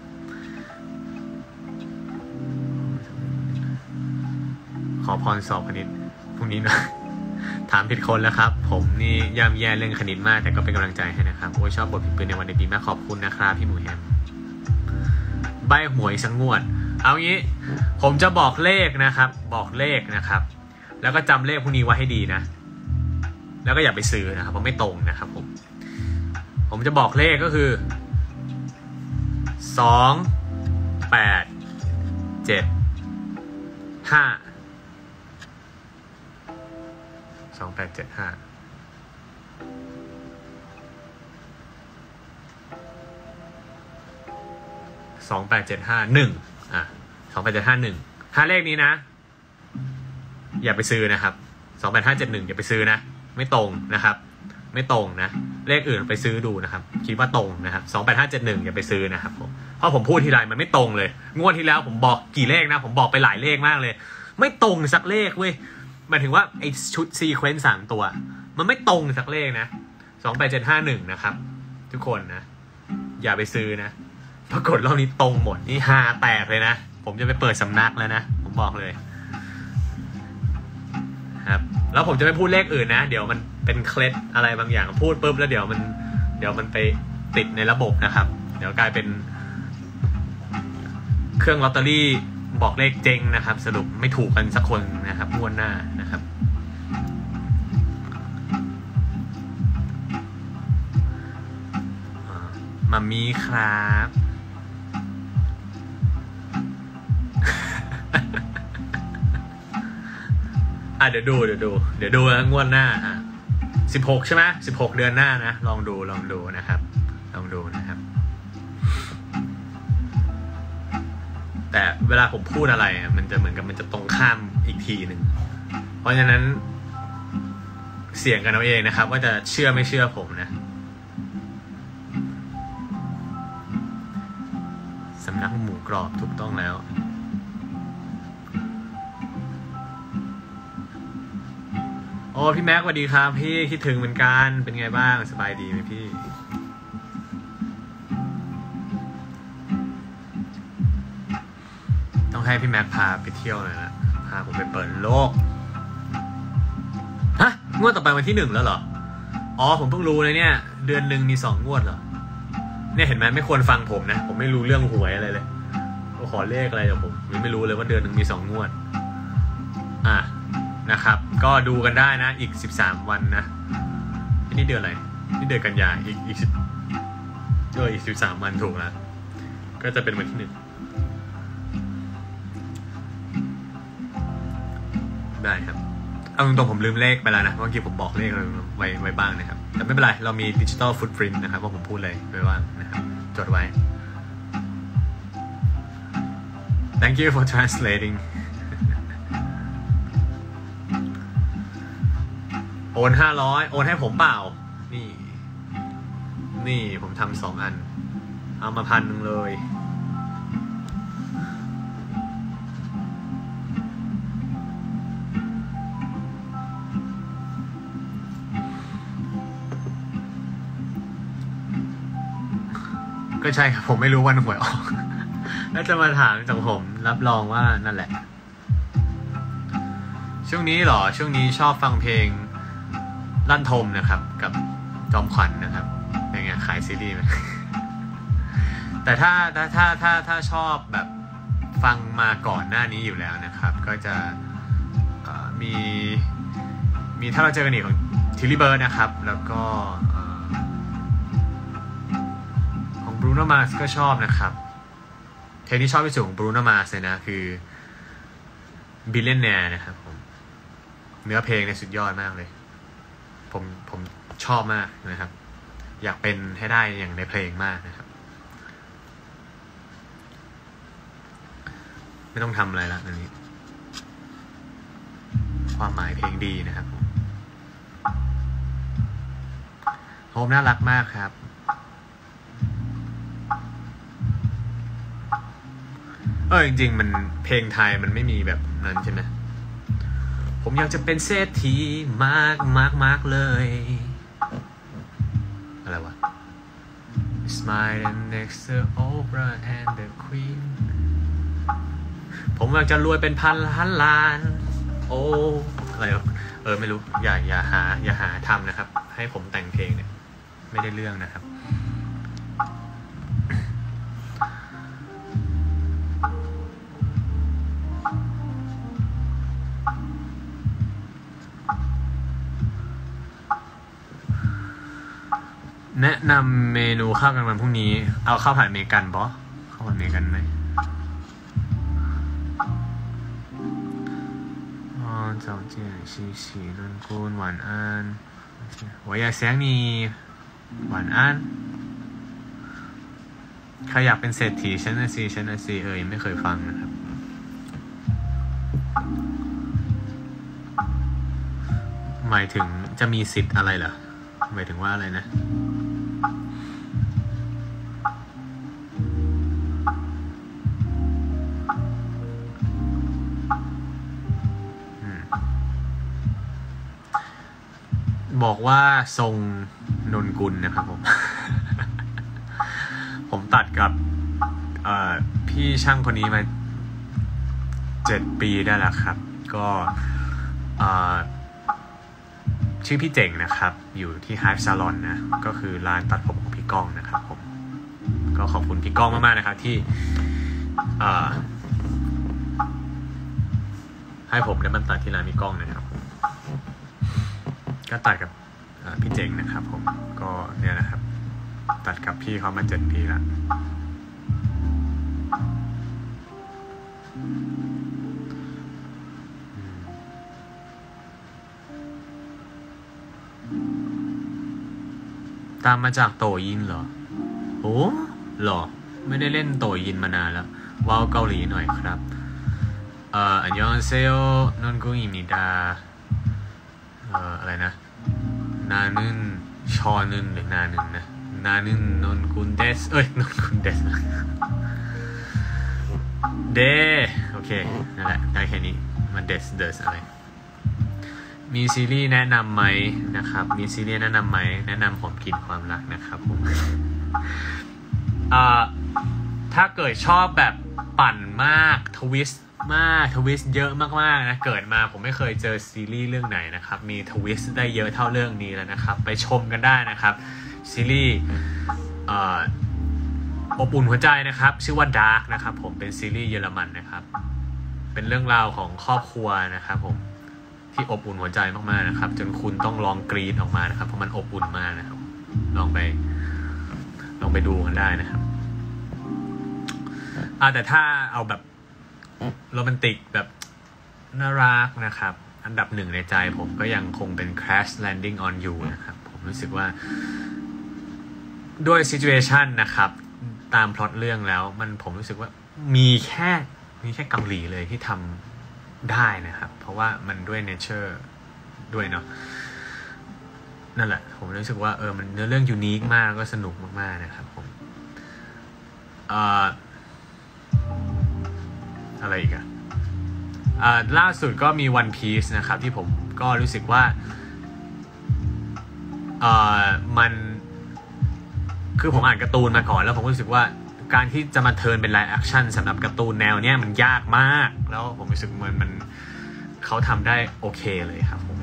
ขอพรสอบคณิตพรุ่งนี้นะถามผิดคนแล้วครับผมนี่ย่ำแย่เรื่องคณิตมากแต่ก็เป็นกำลังใจให้นะครับโอ้ยชอบบทผิดปืนในวันเด็กดีมากขอบคุณนะครับพี่หมูแฮมใบหวยสังงวดเอางี้ผมจะบอกเลขนะครับแล้วก็จำเลขพวกนี้ไว้ให้ดีนะแล้วก็อย่าไปซื้อนะครับเพราะไม่ตรงนะครับผมจะบอกเลขก็คือ2 8 7 5 2875 2875 2875 5เลขนี้นะอย่าไปซื้อนะครับ28571อย่าไปซื้อนะไม่ตรงนะครับไม่ตรงนะเลขอื่นไปซื้อดูนะครับคิดว่าตรงนะครับ28571อย่าไปซื้อนะครับผมเพราะผมพูดทีไรมันไม่ตรงเลยงวดที่แล้วผมบอกกี่เลขนะผมบอกไปหลายเลขมากเลยไม่ตรงสักเลขเว้ยหมายถึงว่าไอชุดซีเควนซ์3ตัวมันไม่ตรงสักเลขนะ28751นะครับทุกคนนะอย่าไปซื้อนะปรากฏรอบนี้ตรงหมดนี่ฮาแตกเลยนะผมจะไปเปิดสำนักแล้วนะผมบอกเลยครับแล้วผมจะไม่พูดเลขอื่นนะเดี๋ยวมันเป็นเคล็ดอะไรบางอย่างพูดปุ๊บแล้วเดี๋ยวมันไปติดในระบบนะครับเดี๋ยวกลายเป็นเครื่องลอตเตอรี่บอกเลขเจ๊งนะครับสรุปไม่ถูกกันสักคนนะครับงวดหน้านะครับมัมมี่ครับเดี๋ยวดูนะงวดหน้า16ใช่ไหม16เดือนหน้านะลองดูนะครับลองดูนะครับแต่เวลาผมพูดอะไรมันจะเหมือนกับมันจะตรงข้ามอีกทีหนึ่งเพราะฉะนั้นเสี่ยงกันเอาเองนะครับว่าจะเชื่อไม่เชื่อผมนะสำนักหมูกรอบถูกต้องแล้วโอ้พี่แม็กสวัสดีครับพี่คิดถึงเหมือนกันเป็นไงบ้างสบายดีไหมพี่ต้องให้พี่แม็กพาไปเที่ยวหน่อยนะพาผมไปเปิดโลกฮะงวดต่อไปวันที่1แล้วเหรออ๋อผมเพิ่งรู้เลยเนี่ยเดือนหนึ่งมี2 งวดเหรอเนี่ยเห็นไหมไม่ควรฟังผมนะผมไม่รู้เรื่องหวยอะไรเลยขอเลขอะไรจากผมไม่รู้เลยว่าเดือนหนึ่งมี2 งวดนะครับก็ดูกันได้นะอีก13 วันนะนี่เดือนอะไรนี่เดือนกันยาอีก13 วันถูกแล้วก็จะเป็นวันที่1ได้ครับเอาตรงๆผมลืมเลขไปแล้วนะเมื่อกี้ผมบอกเลขไว้บ้างนะครับแต่ไม่เป็นไรเรามีดิจิตอลฟุตพริ้นท์นะครับว่าผมพูดอะไรไว้บ้างนะครับจดไว้ Thank you for translating โอน500โอนให้ผมเปล่านี่ผมทำ2 อันเอามา1,000เลยก็ใช่ครับผมไม่รู้วันหวยออกแล้วจะมาถามจากผมรับรองว่านั่นแหละช่วงนี้เหรอช่วงนี้ชอบฟังเพลงลั่นทมนะครับกับจอมขวัญ นะครับยังไงขายซีรีส์ไหม แต่ถ้าชอบแบบฟังมาก่อนหน้านี้อยู่แล้วนะครับก็จะมีถ้าเราเจอกันอีกของทิลลี่เบิร์ดนะครับแล้วก็ของบรูโนมาร์สก็ชอบนะครับเพลงที่ชอบที่สุดของบรูโนมาร์สเลยนะคือ Billionaire นะครับผมเนื้อเพลงในสุดยอดมากเลยผมชอบมากนะครับอยากเป็นให้ได้อย่างในเพลงมากนะครับไม่ต้องทำอะไรละอันนี้ความหมายเพลงดีนะครับโฮมน่ารักมากครับจริงๆมันเพลงไทยมันไม่มีแบบนั้นใช่ไหมผมอยากจะเป็นเศรษฐีมากเลยอะไรวะ Smile and next to Oprah and the Queen ผมอยากจะรวยเป็น1,000,000,000,000โอ้อะไรวะไม่รู้อย่าหาทำนะครับให้ผมแต่งเพลงเนี่ยไม่ได้เรื่องนะครับแนะนำเมนูข้าวกลางวันพรุ่งนี้เอาข้าวผัดอเมริกันบอข้าวผัดอเมริกันไหม早见西西论棍晚安我也想你晚安ใครอยากเป็นเศรษฐีฉันนะสิยังไม่เคยฟังนะครับหมายถึงจะมีสิทธิ์อะไรเหรอหมายถึงว่าอะไรนะบอกว่าทรงนนกุลนะครับผม ผมตัดกับพี่ช่างคนนี้มา7 ปีได้แล้วครับก็ชื่อพี่เจ๋งนะครับอยู่ที่ Hive Salon นะก็คือร้านตัดผมของพี่ก้องนะครับผมก็ขอบคุณพี่ก้องมากๆนะครับที่ให้ผมได้มาตัดที่ร้านพี่ก้องนะครับก็ตัดกับพี่เจ๋งนะครับผมก็เนี่ยนะครับตัดกับพี่เขามา7 ปีแล้วตามมาจากโตยินเหรอโอ้หรอไม่ได้เล่นโตยินมานานแล้วว้าวเกาหลีหน่อยครับอันยองเซโยนนกุอิมิดาอะไรนะนานึนชอนึนหรือนานึนนะนานึนนนกุนเดสนนกุนเดสเดโอเคนั่นแหละได้แค่นี้มันเดสอะไรมีซีรีส์แนะนำไหมนะครับมีซีรีส์แนะนำไหมแนะนำผมกินความรักนะครับผมถ้าเกิดชอบแบบปั่นมากทวิสต์มากทวิสต์เยอะมากๆนะเกิดมาผมไม่เคยเจอซีรีส์เรื่องไหนนะครับมีทวิสต์ได้เยอะเท่าเรื่องนี้แล้วนะครับไปชมกันได้นะครับซีรีส์อบอุ่นหัวใจนะครับชื่อว่า Dark นะครับผมเป็นซีรีส์เยอรมันนะครับเป็นเรื่องราวของครอบครัวนะครับผมที่อบอุ่นหัวใจมากๆนะครับจนคุณต้องลองกรีดออกมานะครับเพราะมันอบอุ่นมากนะครับลองไปดูกันได้นะครับแต่ถ้าเอาแบบโรแมนติกแบบน่ารักนะครับอันดับหนึ่งในใจผมก็ยังคงเป็น Crash Landing on You นะครับผมรู้สึกว่าด้วย situation นะครับตามพล็อตเรื่องแล้วผมรู้สึกว่ามีแค่เกาหลีเลยที่ทำได้นะครับเพราะว่ามันด้วย nature ด้วยเนาะนั่นแหละผมรู้สึกว่ามันเนื้อเรื่องยูนิคมากแล้วก็สนุกมากๆนะครับผมอะไรอีกล่าสุดก็มี One Piece นะครับที่ผมก็รู้สึกว่ามันคือผมอ่านการ์ตูนมาก่อนแล้วผมรู้สึกว่าการที่จะมาเทิร์นเป็นไลฟ์แอคชั่นสำหรับการ์ตูนแนวเนี้ยมันยากมากแล้วผมรู้สึกมันเขาทำได้โอเคเลยครับผม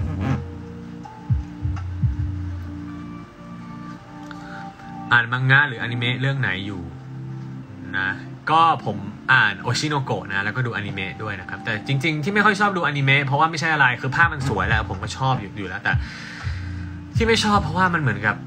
อ่านมังงะหรืออนิเมะเรื่องไหนอยู่นะก็ผมอ่านโอชิโนโกะนะแล้วก็ดูอนิเมะด้วยนะครับแต่จริงๆที่ไม่ค่อยชอบดูอนิเมะเพราะว่าไม่ใช่อะไรคือภาพมันสวยแล้วผมก็ชอบอยู่แล้วแต่ที่ไม่ชอบเพราะว่ามันเหมือนกับ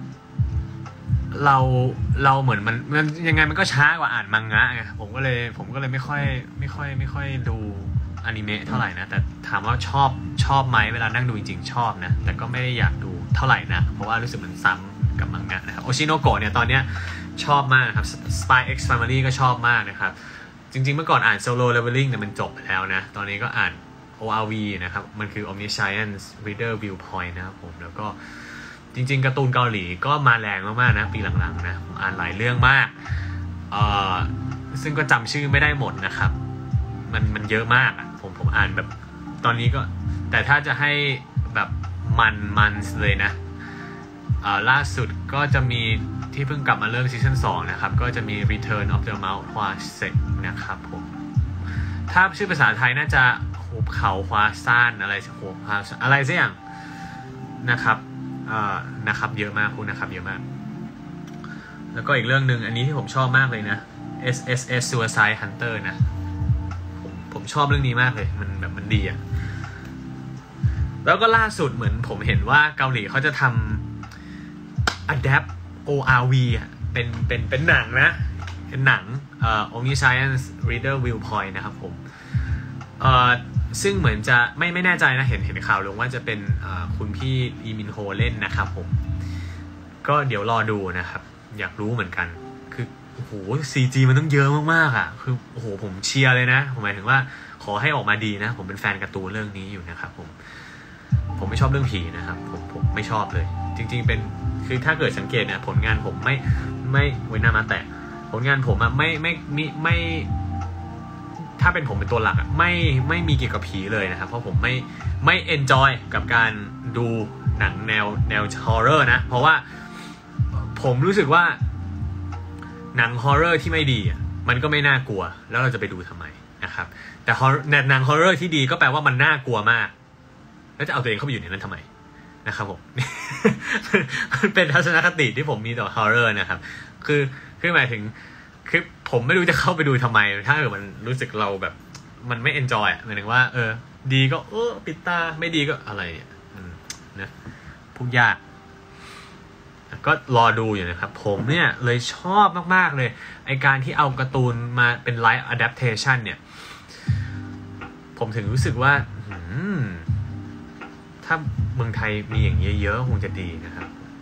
เราเหมือนมันยังไงมันก็ช้ากว่าอ่านมังงะไงผมก็เลยไม่ค่อยดูอนิเมะเท่าไหร่นะแต่ถามว่าชอบไหมเวลานั่งดูจริงๆชอบนะแต่ก็ไม่ได้อยากดูเท่าไหร่นะเพราะว่ารู้สึกมันซ้ำกับมังงะนะครับโอชิโนโกะเนี่ยตอนเนี้ยชอบมากครับ Spy X Family ก็ชอบมากนะครับจริงๆเมื่อก่อนอ่าน Solo Leveling เนี่ยมันจบไปแล้วนะตอนนี้ก็อ่าน ORV นะครับมันคือ Omniscience Reader Viewpoint นะครับผมแล้วก็จริงๆการ์ตูนเกาหลีก็มาแรงมากๆนะปีหลังๆนะผมอ่านหลายเรื่องมากซึ่งก็จำชื่อไม่ได้หมดนะครับมันเยอะมากผมอ่านแบบตอนนี้ก็แต่ถ้าจะให้แบบมันเลยนะล่าสุดก็จะมีที่เพิ่งกลับมาเริ่มซีซั่น2นะครับก็จะมี Return of the Mount Hwasek นะครับผมถ้าชื่อภาษาไทยน่าจะหุบเขาฮวาซ่านอะไรหุบอะไรสักอย่างนะครับนะครับเยอะมากคุณนะครับเยอะมากแล้วก็อีกเรื่องนึงอันนี้ที่ผมชอบมากเลยนะ SSS Suicide Hunter นะผมชอบเรื่องนี้มากเลยมันดีอ่ะแล้วก็ล่าสุดเหมือนผมเห็นว่าเกาหลีเขาจะทำadapt ORV อ่ะเป็นหนังนะเป็นหนังOmniscience Reader Viewpoint นะครับผมซึ่งเหมือนจะไม่แน่ใจนะเห็นข่าวลงว่าจะเป็นคุณพี่อีมินโฮเล่นนะครับผมก็เดี๋ยวรอดูนะครับอยากรู้เหมือนกันคือโอ้โห CG มันต้องเยอะมากๆอ่ะคือโอ้โหผมเชียร์เลยนะผมหมายถึงว่าขอให้ออกมาดีนะผมเป็นแฟนการ์ตูนเรื่องนี้อยู่นะครับผมไม่ชอบเรื่องผีนะครับผมไม่ชอบเลยจริงๆเป็นคือถ้าเกิดสังเกตเนี่ยผลงานผมไม่ไว้หน้ามาแตะผลงานผมอะไม่ถ้าเป็นผมเป็นตัวหลักอะไม่มีเกี่ยวกับผีเลยนะครับเพราะผมไม่เอนจอยกับการดูหนังแนวฮอร์เรอร์นะเพราะว่าผมรู้สึกว่าหนังฮอร์เรอร์ที่ไม่ดีอะมันก็ไม่น่ากลัวแล้วเราจะไปดูทำไมนะครับแต่หนังฮอร์เรอร์ที่ดีก็แปลว่ามันน่ากลัวมากแล้วจะเอาตัวเองเข้าไปอยู่ในนั้นทำไมนะครับผม มันเป็นทัศนคติที่ผมมีต่อฮอร์เรอร์นะครับคือหมายถึงคือผมไม่รู้จะเข้าไปดูทำไมถ้าเกิดมันรู้สึกเราแบบมันไม่เอนจอยหมายถึงว่าดีก็ปิดตาไม่ดีก็อะไรนะพูดยากก็รอดูอยู่นะครับผมเนี่ยเลยชอบมากๆเลยไอการที่เอาการ์ตูนมาเป็นไลฟ์อะแดปเทชันเนี่ยผมถึงรู้สึกว่าถ้าเมืองไทยมีอย่างเยอะๆคงจะดีนะครับ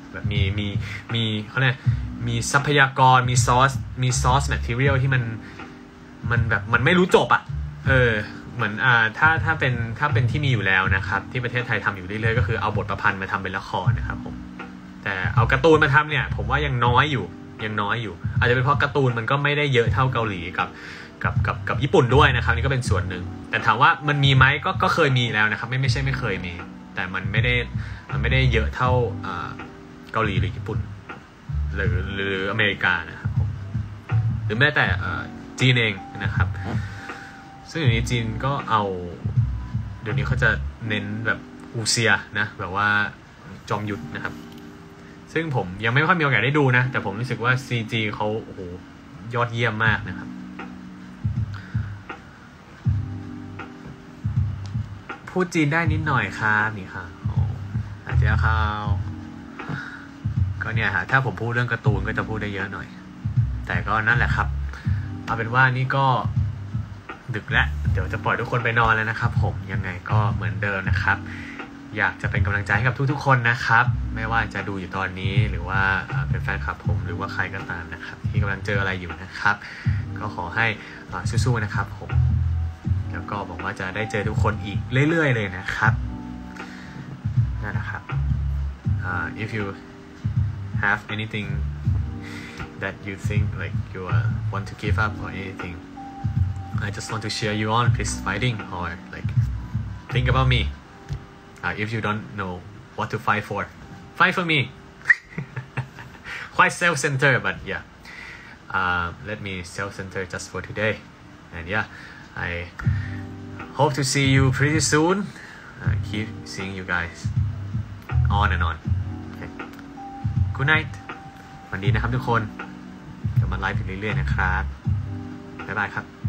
แบบมีเขาเรียกมีทรัพยากรมีซอสแมททีเรียลที่มันแบบมันไม่รู้จบอ่ะเหมือนถ้าเป็นที่มีอยู่แล้วนะครับที่ประเทศไทยทำอยู่เรื่อยๆก็คือเอาบทประพันธ์มาทำเป็นละครนะครับผมแต่เอาการ์ตูนมาทำเนี่ยผมว่ายังน้อยอยู่อาจจะเป็นเพราะการ์ตูนมันก็ไม่ได้เยอะเท่าเกาหลีกับญี่ปุ่นด้วยนะครับนี่ก็เป็นส่วนหนึ่งแต่ถามว่ามันมีไหมก็เคยมีแล้วนะครับไม่ใช่ไม่เคยมีแต่มันไม่ได้เยอะเท่าเกาหลีหรือญี่ปุ่นหรืออเมริกานะครับหรือแม้แต่จีนเองนะครับซึ่งอย่างนี้จีนก็เอาเดี๋ยวนี้เขาจะเน้นแบบอูเซียนะแบบว่าจอมยุทธนะครับซึ่งผมยังไม่ค่อยมีโอกาสได้ดูนะแต่ผมรู้สึกว่า CG เขาโอ้โหยอดเยี่ยมมากนะครับพูดจีนได้นิดหน่อยครับนี่ค่ะอาจจะเข้าก็เนี่ยฮะถ้าผมพูดเรื่องการ์ตูนก็จะพูดได้เยอะหน่อยแต่ก็นั่นแหละครับเอาเป็นว่านี่ก็ดึกแล้วเดี๋ยวจะปล่อยทุกคนไปนอนแล้วนะครับผมยังไงก็เหมือนเดิมนะครับอยากจะเป็นกำลังใจให้กับทุกๆคนนะครับไม่ว่าจะดูอยู่ตอนนี้หรือว่าเป็นแฟนคลับผมหรือว่าใครก็ตามนะครับที่กำลังเจออะไรอยู่นะครับก็ขอให้สู้ๆนะครับผมแล้วก็บอกว่าจะได้เจอทุกคนอีกเรื่อยๆเลยนะครับนั่นนะครับ if you have anything that you think like you want to give up or anything I just want to cheer you on please fighting or like think about me if you don't know what to fight for me quite self-centered but yeah let me self-center just for today and yeah I hope to see you pretty soon keep seeing you guys on and on okay. Good night วันดีนะครับทุกคนเดี๋ยวมาไลฟ์อีกเรื่อยๆนะครับบ๊ายบายครับ